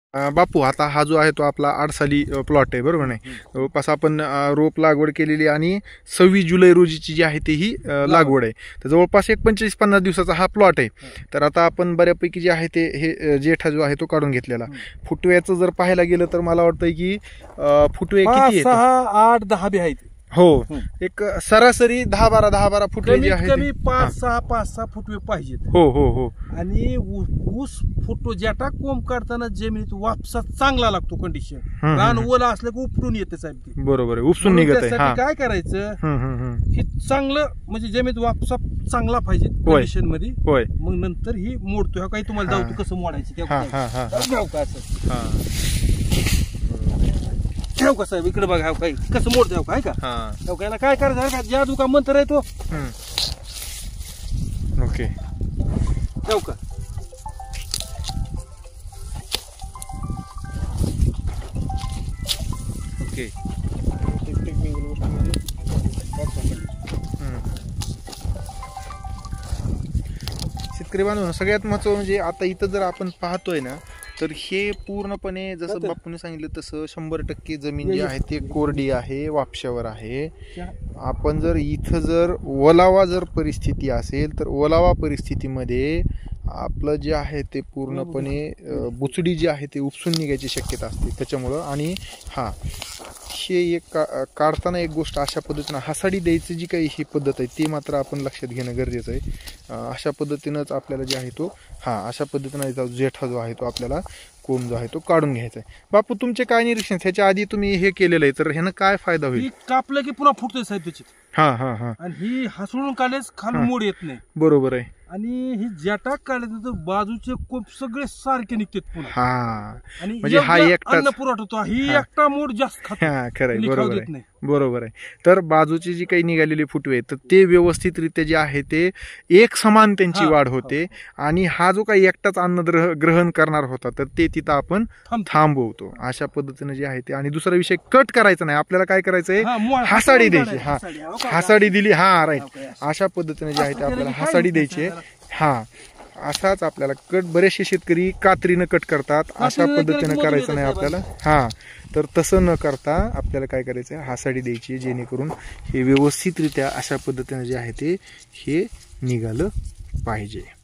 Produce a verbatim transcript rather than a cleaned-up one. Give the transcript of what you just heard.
अं, बापू आता हा जो आहे तो आपला आडसाली प्लॉट आहे बरोबर नाही. जवळपास आपण अं, रोप लागवड केलेली आणि सव्वीस जुलै रोजीची जी आहे ती ही अं, लागवड आहे. तर जवळपास एक पंचवीस पन्नास दिवसाचा हा प्लॉट आहे. तर आता आपण बऱ्यापैकी जे आहे ते हे अं, जेठा जो आहे तो काढून घेतलेला. फुटव्याचं जर पाहायला गेलं तर मला वाटतंय की अं, फुटवे किती पाच आहेत? सहा आठ दहा बी आहेत. हो, एक सरासरी दहा बारा दहा बारा फुटवे जे कमीत आहे कमी ते- पाच सहा पाच सहा फुटवे पाहिजेत. हो हो हो आणि ऊ- ऊस फुटो जेटा कोंब काढताना जमिनीत वापसा चांगला लागतो कंडिशन. हम्म, रान हम्म. ओला असलं की उपटून येते साहेब ते. बरोबर आहे, उपसून म्हणून निघत आहे. त्यासाठी हा काय करायचं, हम्म, हम्म, हम्म. हे चांगलं म्हणजे जमिनीत वापसा चांगला पाहिजे होय. कंडिशन मध्ये. होय. मग नंतर ही मोडतो. ह्या काही तुम्हाला हा. जाऊ कसं मोडायचं ते हा हा हा हा घ्याव का असं हा घ्याव का साहेब, इकडे बघा काही कसं मोडतो ह्याव काय का हा ह्याव का, याला काय करायचं आहे का, जादू का मंत्र आहे तो हम्म. ओके. ह्याव का. ओके. हम्म. शेतकरी बांधवांनो, सगळ्यात महत्त्वाचं म्हणजे आता इथं जर आपण पाहतोय ना तर हे पूर्णपणे जसं बापूने सांगितलं तसं शंभर टक्के जमीन जी आहे ती कोरडी आहे, वापशावर आहे. आपण जर इथं जर ओलावा जर परिस्थिती असेल तर ओलावा परिस्थितीमध्ये आपलं जे आहे ते पूर्णपणे अं, बुचडी जी आहे ते उपसून निघायची शक्यता असते त्याच्यामुळं. आणि हा हे एक का काढताना एक गोष्ट अशा पद्धतीनं हासाडी द्यायची जी काही ही पद्धत आहे ती मात्र आपण लक्षात घेणं गरजेचं आहे. अं, अशा पद्धतीनंच आपल्याला जे आहे तो हा अशा पद्धतीनं जेठा जो आहे तो आपल्याला कोंब जो आहे तो काढून घ्यायचा आहे. बापू तुमचे काय निरीक्षण, ह्याच्या आधी तुम्ही हे केलेलं आहे तर ह्यानं काय फायदा होईल? ही कापलं की पुन्हा फुटतोय साहेब त्याची. हा हा हा आणि ही हसळून काढल्यास खालून हा. मोड येत नाही. बरोबर आहे. आणि ही जटा काढल्यानंतर बाजूचे कोप सगळे सारखे निघतात पुन्हा. हा आणि म्हणजे हा योग्य एकटाच- अन्न पुरवठा होतो. ही हा. एकटा मोड जास्त खातो. हा खरं आहे, कोणी खाऊ बरोबर देत आहे नाही. बरोबर आहे. तर बाजूची जी काही निघालेली फुटवे आहेत, तर ते व्यवस्थितरित्या जे आहे ते एक समान त्यांची हा. वाढ होते. आणि हा जो काही एकटाच अन्न ग्रह- ग्रहण करणार होता तर ते तिथं आपण थांबतो. थांबवतो अशा पद्धतीने जे आहे ते. आणि दुसरा विषय कट करायचा नाही आपल्याला, काय करायचंय हा, मो- हासाडी हासाडी द्यायची. हा हासाडी. हो का? हासाडी दिली, हा राईट, हो का? अशा पद्धतीने जे आहे ते असं आपल्याला केलं की काय हासाडी होतं द्यायची आहे. त्याला? हा असाच आपल्याला कट, बरेचसे शेतकरी कात्रीनं कट करतात, अशा कात्रीनं पद्धतीने केलं की करायचं नाही मोजून आपल्याला. हा तर तसं न करता आपल्याला काय करायचं आहे, हासाडी द्यायची जेणेकरून हे व्यवस्थितरित्या अशा पद्धतीने जे आहे ते हे निघालं पाहिजे.